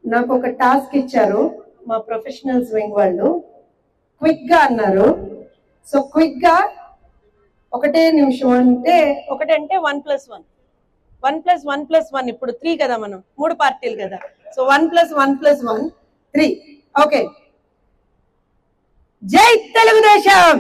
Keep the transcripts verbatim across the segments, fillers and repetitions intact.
నాకు ఒక టాస్క్ ఇచ్చారు మా ప్రొఫెషనల్స్ వింగ్ వాళ్ళు, క్విక్ గా అన్నారు. సో క్విక్ గా ఒకటే నిమిషం అంటే ఒకటంటే one plus one one plus one plus one ఇప్పుడు త్రీ కదా, మనం మూడు పార్టీలు కదా. So one plus one plus one three. Okay, జై తెలుగుదేశం.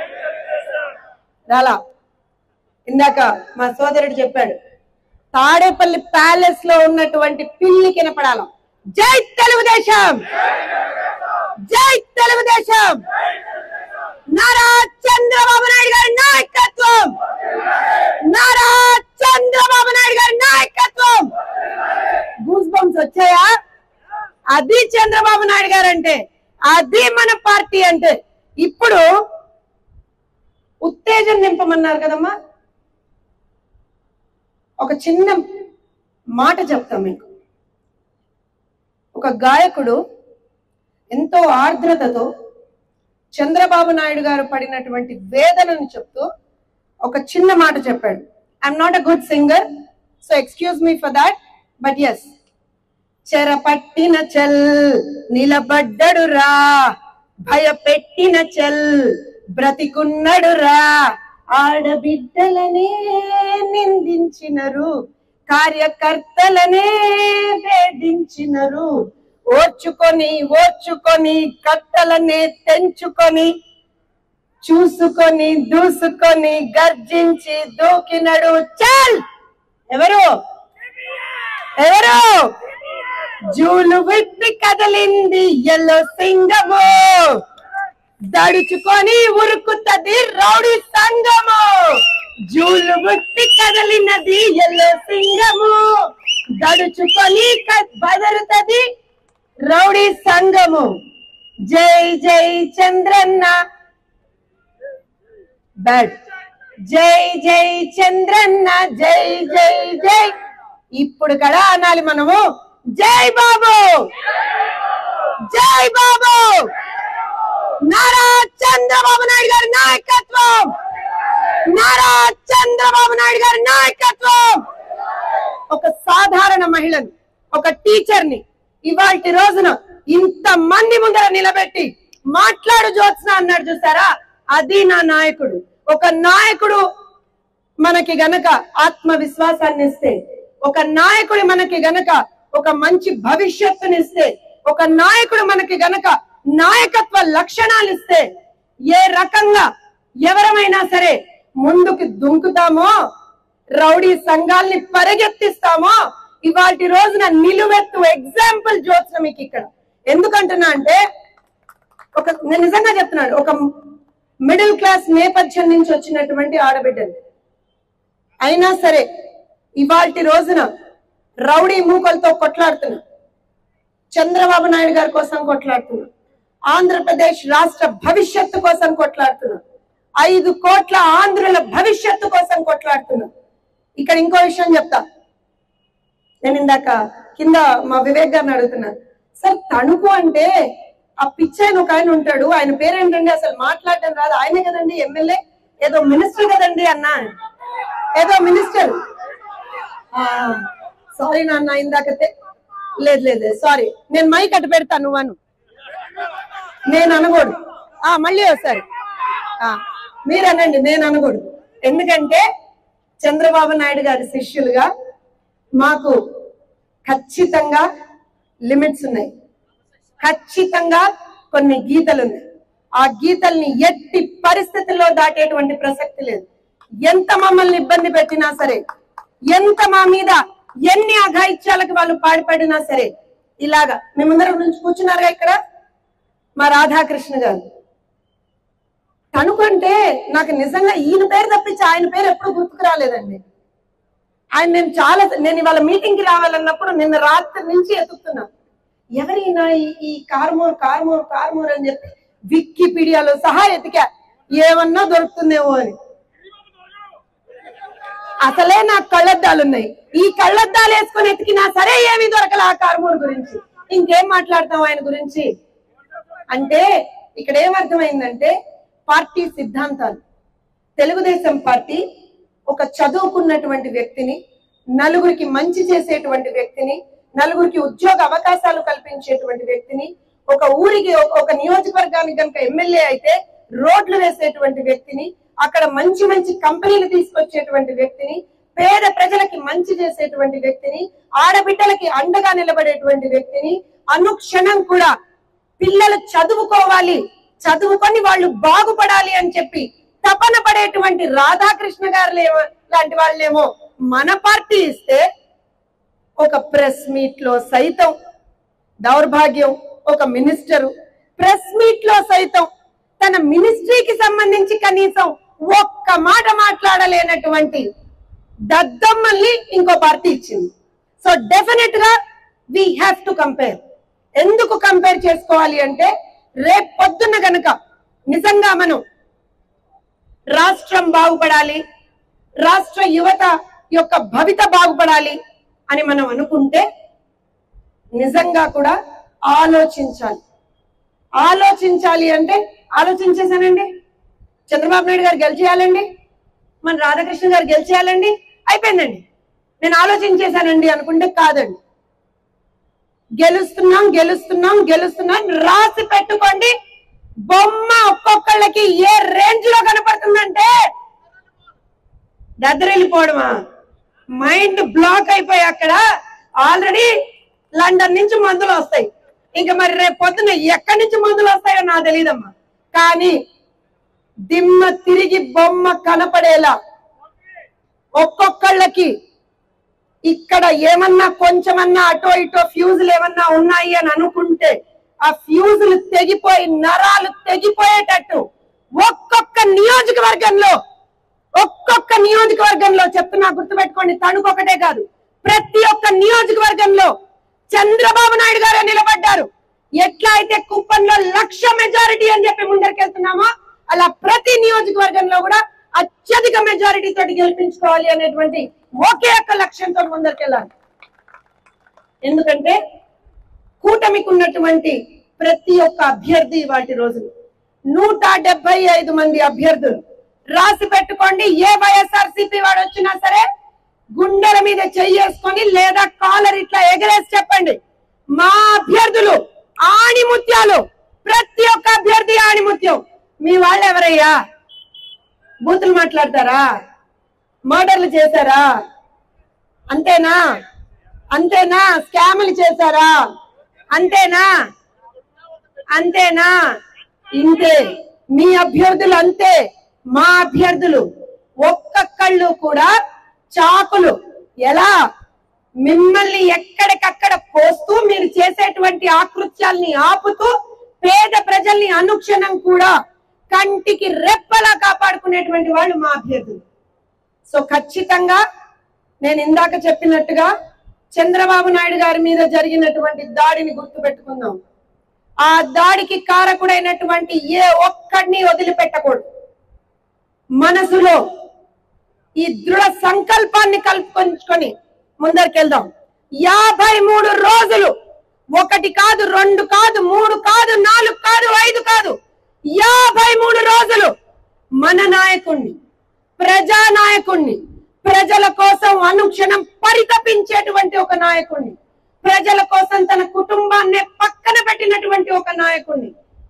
రాలా ఇందాక మా సోదరుడు చెప్పాడు, తాడేపల్లి ప్యాలెస్ లో ఉన్నటువంటి పిల్లి కినపడాల. జై తెలుగుదేశం, జై తెలుగుదేశం. నారా చంద్రబాబు నాయుడు గారి నాయకత్వం, నారా చంద్రబాబు నాయుడు గారి నాయకత్వం. గూస్ బంప్స్ వచ్చాయా? అది చంద్రబాబు నాయుడు గారు అంటే, అది మన పార్టీ అంటే. ఇప్పుడు ఉత్తేజం నింపమన్నారు కదమ్మా, ఒక చిన్న మాట చెప్తాం మీకు. ఒక గాయకుడు ఎంతో ఆర్ద్రతతో చంద్రబాబు నాయుడు గారు పడినటువంటి వేదనను చెప్తూ ఒక చిన్న మాట చెప్పాడు. I'm not a good singer, so excuse me for that, but yes. చెరపట్టిన చెల్ నిలబడ్డడు రా, భయపెట్టిన చెల్ బ్రతికున్నడు రా, ఆడబిడ్డలనే నిందించినరు, కార్యకర్తలనే వేధించినరు, ఓర్చుకొని ఓర్చుకొని కట్టలనే తెంచుకొని చూసుకొని దూసుకొని గర్జించి దూకినడు చల్. ఎవరు ఎవరు జూలు విప్పి కదలింది ఎల్లో సింగము, దడుచుకొని ఉరుకుతది రౌడీ సంగము. జూలు విప్పి కదలినది ఎల్లో సింగము, దడుచుకొని బదరుతది రౌడీ సంగము. జై జై చంద్రన్న బ్యాడ్, జై జై చంద్రన్న, జై జై జై. ఇప్పుడు కూడా అనాలి మనము, జై బాబు, జై బాబు. నారా చంద్రబాబు నాయుడు గారి నాయకత్వం, నారా చంద్రబాబు నాయుడు గారి నాయకత్వం. ఒక సాధారణ మహిళను, ఒక టీచర్ని ఇవాల్టి రోజున ఇంత మంది ముందర నిలబెట్టి మాట్లాడు జ్యోత్స్న అన్నాడు చూసారా, అది నా నాయకుడు. ఒక నాయకుడు మనకి గనక ఆత్మవిశ్వాసాన్ని ఇస్తే, ఒక నాయకుడు మనకి గనక ఒక మంచి భవిష్యత్తునిస్తే, ఒక నాయకుడు మనకి గనక నాయకత్వ లక్షణాలు ఇస్తే, ఏ రకంగా ఎవరమైనా సరే ముందుకు దుంకుతామో, రౌడీ సంఘాల్ని పరిగెత్తిస్తామో, ఇవాటి రోజున నిలువెత్తు ఎగ్జాంపుల్ జ్యోత్స్న మీకు ఇక్కడ. ఎందుకంటున్నా అంటే, ఒక నేను నిజంగా చెప్తున్నాను, ఒక మిడిల్ క్లాస్ నేపథ్యం నుంచి వచ్చినటువంటి ఆడబిడ్డలు అయినా సరే ఇవాల్టి రోజున రౌడీ మూకలతో కొట్లాడుతున్నా, చంద్రబాబు నాయుడు గారి కోసం కొట్లాడుతున్నా, ఆంధ్రప్రదేశ్ రాష్ట్ర భవిష్యత్తు కోసం కొట్లాడుతున్నా, ఐదు కోట్ల ఆంధ్రుల భవిష్యత్తు కోసం కొట్లాడుతున్నా. ఇక్కడ ఇంకో విషయం చెప్తా. నేను ఇందాక కింద మా వివేక్ గారిని అడుగుతున్నా, సార్ తణుకు అంటే ఆ పిచ్చైన ఒక ఆయన ఉంటాడు, ఆయన పేరేంటండి, అసలు మాట్లాడడం రాదు, ఆయనే కదండి ఎమ్మెల్యే, ఏదో మినిస్టర్ కదండి అన్నా, ఏదో మినిస్టర్. సారీ నాన్న, ఇందాక లేదు లేదు సారీ, నేను మైక్ అటు పెడతాను, నువ్వను నేను అనకూడదు. ఆ మళ్ళీ ఒకసారి మీరు అనండి, నేను అనకూడదు. ఎందుకంటే చంద్రబాబు నాయుడు గారి శిష్యులుగా మాకు ఖచ్చితంగా లిమిట్స్ ఉన్నాయి, ఖచ్చితంగా కొన్ని గీతలు ఉన్నాయి. ఆ గీతల్ని ఎట్టి పరిస్థితుల్లో దాటేటువంటి ప్రసక్తి లేదు. ఎంత మమ్మల్ని ఇబ్బంది పెట్టినా సరే, ఎంత మా మీద ఎన్ని అఘాయిత్యాలకు వాళ్ళు పాడిపడినా సరే, ఇలాగా మీ ముందర నుంచి కూర్చున్నారుగా ఇక్కడ మా రాధాకృష్ణ గారు. తనుకుంటే నాకు నిజంగా ఈయన పేరు తప్పించి ఆయన పేరు ఎప్పుడు గుర్తుకు రాలేదండి. ఆయన నేను చాలా నేను ఇవాళ మీటింగ్ కి రావాలన్నప్పుడు నిన్న రాత్రి నుంచి ఎత్తుకుతున్నా, ఎవరైనా ఈ కార్మోర్ కార్మోర్ కార్మోర్ అని చెప్పి వికీపీడియాలో సహా ఎతికా, ఏమన్నా దొరుకుతుందేమో అని. అసలే నాకు కళ్ళద్దాలున్నాయి, ఈ కళ్ళద్దాలు వేసుకొని ఎతికినా సరే ఏమీ దొరకలే ఆ కార్మోర్ గురించి. ఇంకేం మాట్లాడతాం ఆయన గురించి అంటే, ఇక్కడ ఏమర్థమైందంటే పార్టీ సిద్ధాంతాలు. తెలుగుదేశం పార్టీ ఒక చదువుకున్నటువంటి వ్యక్తిని, నలుగురికి మంచి చేసేటువంటి వ్యక్తిని, నలుగురికి ఉద్యోగ అవకాశాలు కల్పించేటువంటి వ్యక్తిని, ఒక ఊరికి ఒక నియోజకవర్గానికి కనుక ఎమ్మెల్యే అయితే రోడ్లు వేసేటువంటి వ్యక్తిని, అక్కడ మంచి మంచి కంపెనీలు తీసుకొచ్చేటువంటి వ్యక్తిని, పేద ప్రజలకి మంచి చేసేటువంటి వ్యక్తిని, ఆడబిడ్డలకి అండగా నిలబడేటువంటి వ్యక్తిని, అనుక్షణం కూడా పిల్లలు చదువుకోవాలి, చదువుకొని వాళ్ళు బాగుపడాలి అని చెప్పి తపన పడేటువంటి రాధాకృష్ణ గారు లాంటి వాళ్ళేమో మన పార్టీ ఇస్తే ఒక ప్రెస్ మీట్ లో సైతం దౌర్భాగ్యం, ఒక మినిస్టరు ప్రెస్ మీట్ లో సైతం తన మినిస్ట్రీకి సంబంధించి కనీసం ఒక్క మాట మాట్లాడలేనటువంటి దద్దమ్మల్ని ఇంకో పార్టీ ఇచ్చింది. సో డెఫినెట్ గా వీ హ్యావ్ టు కంపేర్. ఎందుకు కంపేర్ చేసుకోవాలి అంటే రేపు పొద్దున్న గనక నిజంగా మనం రాష్ట్రం బాగుపడాలి, రాష్ట్ర యువత యొక్క భవిత బాగుపడాలి అని మనం అనుకుంటే నిజంగా కూడా ఆలోచించాలి. ఆలోచించాలి అంటే ఆలోచించేసానండి, చంద్రబాబు నాయుడు గారు గెలిచేయాలండి, మన రాధాకృష్ణ గారు గెలిచేయాలండి, అయిపోయిందండి, నేను ఆలోచించేశానండి అనుకుంటే కాదండి. గెలుస్తున్నాం గెలుస్తున్నాం గెలుస్తున్నాం రాసి పెట్టుకోండి. బొమ్మ ఒక్కొక్కళ్ళకి ఏ రేంజ్ లో కనపడుతుందంటే దద్దరిల్లిపోవడమా, మైండ్ బ్లాక్ అయిపోయి అక్కడ ఆల్రెడీ లండన్ నుంచి మందులు వస్తాయి, ఇంకా మరి రేపు పొద్దున ఎక్కడి నుంచి మందులు వస్తాయో నాకు తెలియదమ్మా. కానీ దిమ్మ తిరిగి బొమ్మ కనపడేలా ఒక్కొక్కళ్ళకి ఇక్కడ ఏమన్నా కొంచెమన్నా అటో ఇటో ఫ్యూజులు ఏమన్నా ఉన్నాయి అని అనుకుంటే ఆ ఫ్యూజులు తెగిపోయి నరాలు తెగిపోయేటట్టు ఒక్కొక్క నియోజకవర్గంలో ఒక్కొక్క నియోజకవర్గంలో చెప్తున్నా, గుర్తుపెట్టుకోండి, తణుకొకటే కాదు, ప్రతి ఒక్క నియోజకవర్గంలో చంద్రబాబు నాయుడు గారే నిలబడ్డారు. ఎట్లా అయితే కుప్పంలో లక్ష మెజారిటీ అని చెప్పి ముందరికెళ్తున్నామో అలా ప్రతి నియోజకవర్గంలో కూడా అత్యధిక మెజారిటీ తోటి గెలిపించుకోవాలి అనేటువంటి ఒకే ఒక్క లక్ష్యంతో ముందరికెళ్ళాలి. ఎందుకంటే కూటమికి ఉన్నటువంటి ప్రతి ఒక్క అభ్యర్థి వాటి రోజులు నూట డెబ్బై ఐదు మంది అభ్యర్థులు రాసి పెట్టుకోండి. ఏ వైఎస్ఆర్సీపీ వాడు వచ్చినా సరే గుండెల మీద చెయ్యేసుకొని లేదా కాలర్ ఇట్లా ఎగరేసి చెప్పండి, మా అభ్యర్థులు ఆణిముత్యాలు, ప్రతి ఒక్క అభ్యర్థి ఆణిముత్యం. మీ వాళ్ళు ఎవరయ్యా? బూతులు మాట్లాడతారా? మర్డర్లు చేశారా? అంతేనా? అంతేనా? స్కాములు చేశారా? అంతేనా? అంతేనా? ఇంతే. మీ అభ్యర్థులు అంతే, మా అభ్యర్థులు ఒక్కొక్కళ్ళు కూడా చాకులు ఎలా మిమ్మల్ని ఎక్కడికక్కడ పోస్తూ మీరు చేసేటువంటి ఆకృత్యాల్ని ఆపుతూ పేద ప్రజల్ని అనుక్షణం కూడా కంటికి రెప్పలా కాపాడుకునేటువంటి వాళ్ళు మా అభ్యర్థులు. సో ఖచ్చితంగా నేను ఇందాక చెప్పినట్టుగా చంద్రబాబు నాయుడు గారి మీద జరిగినటువంటి దాడిని గుర్తుపెట్టుకుందాం. ఆ దాడికి కారకుడైనటువంటి ఏ ఒక్కడిని వదిలిపెట్టకూడదు. మనసులో ఈ దృఢ సంకల్పాన్ని కలుపుకొని ముందరికెళ్దాం. యాభై మూడు రోజులు, ఒకటి కాదు, రెండు కాదు, మూడు కాదు, నాలుగు కాదు, ఐదు కాదు, యాభై మూడు రోజులు మన నాయకుణ్ణి, ప్రజా నాయకుణ్ణి, ప్రజల కోసం అనుక్షణం పరితపించేటువంటి ఒక నాయకుణ్ణి, ప్రజల కోసం తన కుటుంబాన్ని పక్కన పెట్టినటువంటి ఒక నాయకుణ్ణి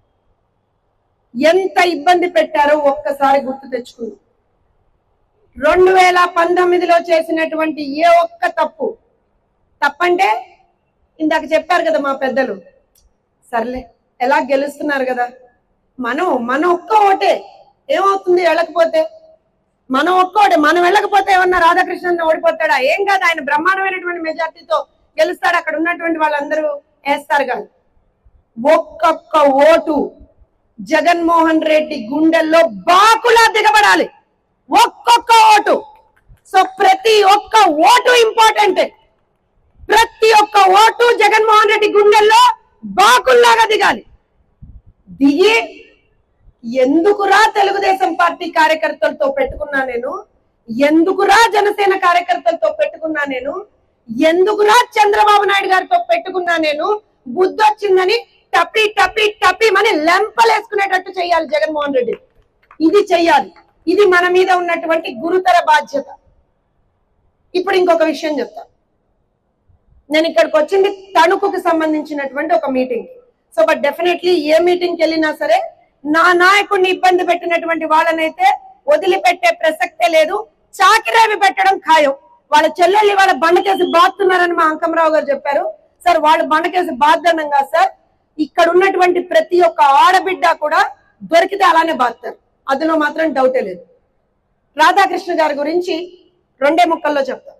ఎంత ఇబ్బంది పెట్టారో ఒక్కసారి గుర్తు తెచ్చుకుందాం. రెండు వేల పంతొమ్మిదిలో చేసినటువంటి ఏ ఒక్క తప్పు తప్పంటే ఇందాక చెప్పారు కదా మా పెద్దలు, సర్లే ఎలా గెలుస్తున్నారు కదా, మనం మన ఒక్క ఓటే ఏమవుతుంది వెళ్ళకపోతే, మనం ఒక్క ఓటే మనం వెళ్ళకపోతే ఏమన్నా రాధాకృష్ణన్ ఓడిపోతాడా? ఏం కాదు, ఆయన బ్రహ్మాండమైనటువంటి మెజార్టీతో గెలుస్తాడు, అక్కడ ఉన్నటువంటి వాళ్ళందరూ వేస్తారు కాదు. ఒక్కొక్క ఓటు జగన్మోహన్ రెడ్డి గుండెల్లో బాకులా దిగబడాలి, ఒక్కొక్క ఓటు. సో ప్రతి ఒక్క ఓటు ఇంపార్టెంట్, ప్రతి ఒక్క ఓటు జగన్మోహన్ రెడ్డి గుండెల్లో బాకుల్లాగా దిగాలి. దిగి ఎందుకురా తెలుగుదేశం పార్టీ కార్యకర్తలతో పెట్టుకున్నా నేను, ఎందుకురా జనసేన కార్యకర్తలతో పెట్టుకున్నా నేను, ఎందుకురా చంద్రబాబు నాయుడు గారితో పెట్టుకున్నా నేను, బుద్ధి వచ్చిందని టపి టపి టపి అని లెంపలేసుకునేటట్టు చెయ్యాలి జగన్మోహన్ రెడ్డి. ఇది చెయ్యాలి, ఇది మన మీద ఉన్నటువంటి గురుతర బాధ్యత. ఇప్పుడు ఇంకొక విషయం చెప్తా. నేను ఇక్కడికి వచ్చింది తణుకుకి సంబంధించినటువంటి ఒక మీటింగ్. సో బట్ డెఫినెట్లీ ఏ మీటింగ్కి వెళ్ళినా సరే నా నాయకుడిని ఇబ్బంది పెట్టినటువంటి వాళ్ళనైతే వదిలిపెట్టే ప్రసక్తే లేదు. చాకిరేవి పెట్టడం ఖాయం. వాళ్ళ చెల్లెల్ని వాళ్ళ బండకేసి బాతున్నారని మా అంకమరావు గారు చెప్పారు. సార్ వాళ్ళు బండకేసి బాద్దనంగా సార్ ఇక్కడ ఉన్నటువంటి ప్రతి ఒక్క ఆడబిడ్డ కూడా దొరికితే అలానే బాస్తారు, అందులో మాత్రం డౌటే లేదు. రాధాకృష్ణ గారి గురించి రెండే ముక్కల్లో చెప్తాను.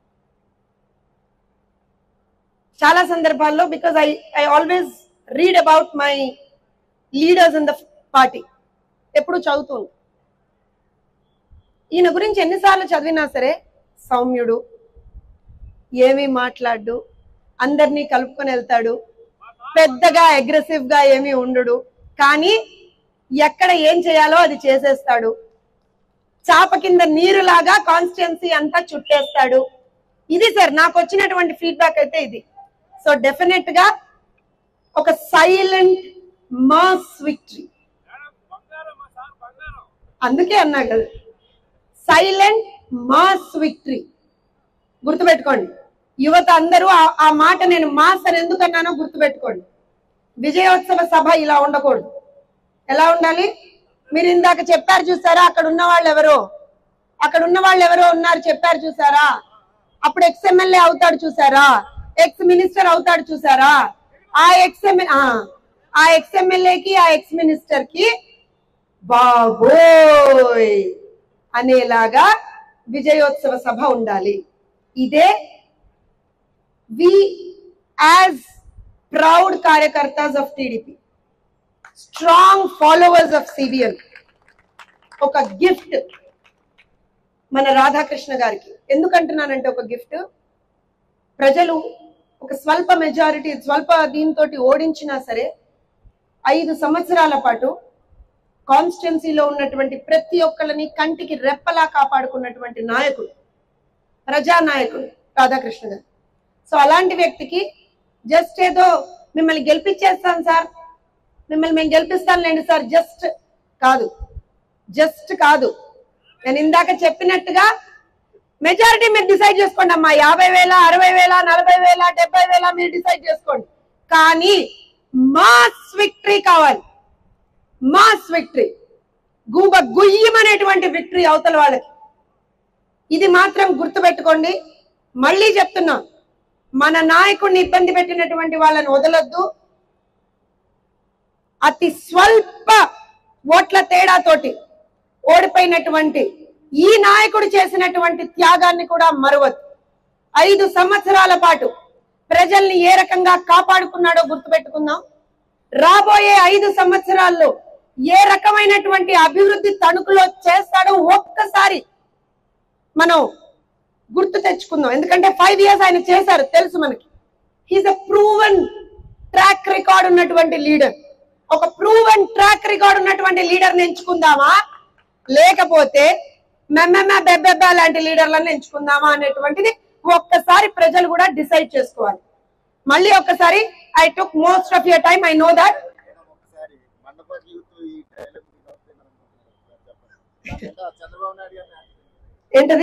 చాలా సందర్భాల్లో because I I always read about my leaders in the party, ఎప్పుడు చదువుతుంది. ఈయన గురించి ఎన్నిసార్లు చదివినా సరే సౌమ్యుడు, ఏమీ మాట్లాడు, అందరినీ కలుపుకొని వెళ్తాడు, పెద్దగా అగ్రెసివ్ గా ఏమీ ఉండడు, కానీ ఎక్కడ ఏం చేయాలో అది చేసేస్తాడు. చాప కింద నీరులాగా కాన్స్టిట్యున్సీ అంతా చుట్టేస్తాడు. ఇది సార్ నాకు వచ్చినటువంటి ఫీడ్బ్యాక్ అయితే ఇది. సో డెఫినెట్ గా ఒక సైలెంట్ మాస్ విక్టరీ, అందుకే అన్నా కదా సైలెంట్ మాస్ విక్టరీ. గుర్తుపెట్టుకోండి యువత అందరూ ఆ మాట, నేను మాస్ అని ఎందుకు అన్నానో గుర్తుపెట్టుకోండి. విజయోత్సవ సభ ఇలా ఉండకూడదు. ఎలా ఉండాలి? మీరు ఇందాక చెప్పారు చూసారా, అక్కడ ఉన్న వాళ్ళు ఎవరో అక్కడ ఉన్న వాళ్ళు ఎవరో ఉన్నారు చెప్పారు చూసారా, అప్పుడు ఎక్స్ ఎమ్మెల్యే అవుతాడు చూసారా, ఎక్స్ మినిస్టర్ అవుతాడు చూసారా, ఆ ఎక్స్ ఆ ఎక్స్ ఎమ్మెల్యేకి ఆ ఎక్స్ మినిస్టర్ కి బాబోయ్ అనేలాగా విజయోత్సవ సభ ఉండాలి. ఇదే వి యాజ్ ప్రౌడ్ కార్యకర్తాస్ of TDP, strong followers of CBN, ఒక గిఫ్ట్ మన రాధాకృష్ణ గారికి. ఎందుకంటున్నానంటే ఒక గిఫ్ట్, ప్రజలు ఒక స్వల్ప మెజారిటీ స్వల్ప దీంతో ఓడించినా సరే ఐదు సంవత్సరాల పాటు కాన్స్టిట్యున్సీలో ఉన్నటువంటి ప్రతి ఒక్కళ్ళని కంటికి రెప్పలా కాపాడుకున్నటువంటి నాయకుడు, ప్రజానాయకుడు రాధాకృష్ణ గారు. సో అలాంటి వ్యక్తికి జస్ట్ ఏదో మిమ్మల్ని గెలిపించేస్తాను సార్, మిమ్మల్ని మేము గెలిపిస్తాను లేండి సార్, జస్ట్ కాదు జస్ట్ కాదు నేను ఇందాక చెప్పినట్టుగా మెజారిటీ మీరు డిసైడ్ చేసుకోండి అమ్మా. యాభై వేల అరవై వేల నలభై వేల డెబ్బై వేల మీరు డిసైడ్ చేసుకోండి, కానీ మాస్ విక్టరీ కావాలి. మాస్ విక్టరీ, గూబ గుయ్యమనేటువంటి విక్టరీ అవతల వాళ్ళకి. ఇది మాత్రం గుర్తుపెట్టుకోండి. మళ్ళీ చెప్తున్నా, మన నాయకుడిని ఇబ్బంది పెట్టినటువంటి వాళ్ళని వదలొద్దు. అతి స్వల్ప ఓట్ల తేడాతోటి ఓడిపోయినటువంటి ఈ నాయకుడు చేసినటువంటి త్యాగాన్ని కూడా మరవద్దు. ఐదు సంవత్సరాల పాటు ప్రజల్ని ఏ రకంగా కాపాడుకున్నాడో గుర్తుపెట్టుకుందాం. రాబోయే ఐదు సంవత్సరాల్లో ఏ రకమైనటువంటి అభివృద్ధి తణుకులో చేస్తాడో ఒక్కసారి మనం గుర్తు తెచ్చుకుందాం. ఎందుకంటే ఫైవ్ ఇయర్స్ ఆయన చేశారు, తెలుసు మనకి. He's a proven track record ఉన్నటువంటి లీడర్. ఒక ప్రూవెన్ ట్రాక్ రికార్డ్ ఉన్నటువంటి లీడర్ని ఎంచుకుందామా, లేకపోతే మెమ్మెమ్మ బెబ్బెబ్బ లాంటి లీడర్లను ఎంచుకుందామా అనేటువంటిది ఒక్కసారి ప్రజలు కూడా డిసైడ్ చేసుకోవాలి. మళ్ళీ ఒక్కసారి, I took most of your time, I know that. ఏంటది?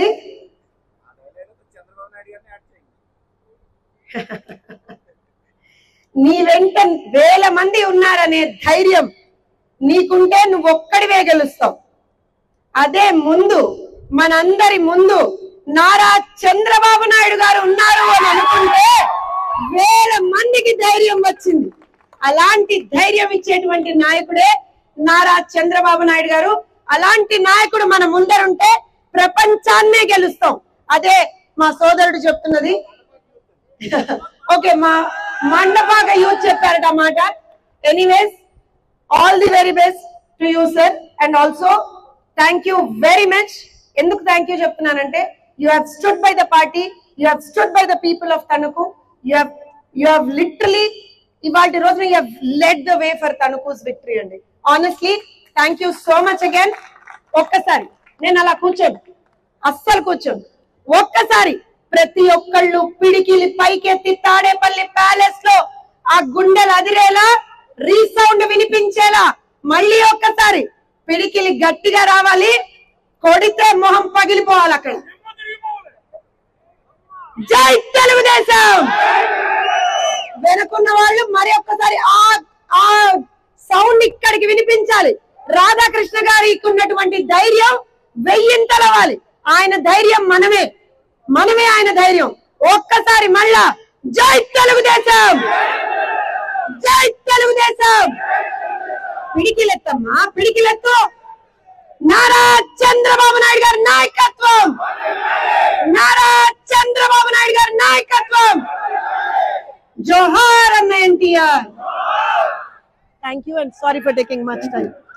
నీ వెంట వేల మంది ఉన్నారనే ధైర్యం నీకుంటే నువ్వు ఒక్కడివే గెలుస్తావు. అదే ముందు మనందరి ముందు నారా చంద్రబాబు నాయుడు గారు ఉన్నారు అని అనుకుంటే వేల మందికి ధైర్యం వచ్చింది. అలాంటి ధైర్యం ఇచ్చేటువంటి నాయకుడే నారా చంద్రబాబు నాయుడు గారు. అలాంటి నాయకుడు మన ముందరుంటే ప్రపంచాన్నే గెలుస్తాం. అదే మా సోదరుడు చెప్తున్నది. ఓకే, మా మండపాక యూత్ చెప్పారట మాట. Anyways, all the very best to you sir, and also thank you very much. ఎందుకు థ్యాంక్ యూ చెప్తున్నానంటే, you have stood by the party, you have stood by the people of Tanuku, you have you have literally ఇవాటి రోజున you have led the way for Tanuku's victory అండి. Honestly thank you so much again. ఒక్కసారి నేను అలా కూర్చోను, అస్సలు కూర్చోను. ఒక్కసారి ప్రతి ఒక్కళ్ళు పిడికిలి పైకెత్తి తాడేపల్లి ప్యాలెస్ లో ఆ గుండెలు అదిరేలా, రీసౌండ్ వినిపించేలా మళ్ళీ ఒక్కసారి పిడికిలి గట్టిగా రావాలి. కొడితే మొహం పగిలిపోవాలి. అక్కడ జై తెలుగుదేశం. వెనుకున్న వాళ్ళు మరి ఒక్కసారి ఆ ఆ సౌండ్ ఇక్కడికి వినిపించాలి. రాధాకృష్ణ గారికి ఉన్నటువంటి ధైర్యం వెయ్యింతలవ్వాలి. ఆయన ధైర్యం మనమే, మనమే ఆయన ధైర్యం. ఒక్కసారి మళ్ళా జై తెలుగుదేశం, జై తెలుగుదేశం. పిడికిలెత్తమ్మా, పిడికిలెత్తు. నారా చంద్రబాబు నాయుడు గారి నాయకత్వం, నారా చంద్రబాబు నాయుడు గారి నాయకత్వం. జోహార్ అన్న NTR. Thank you and sorry for taking much time.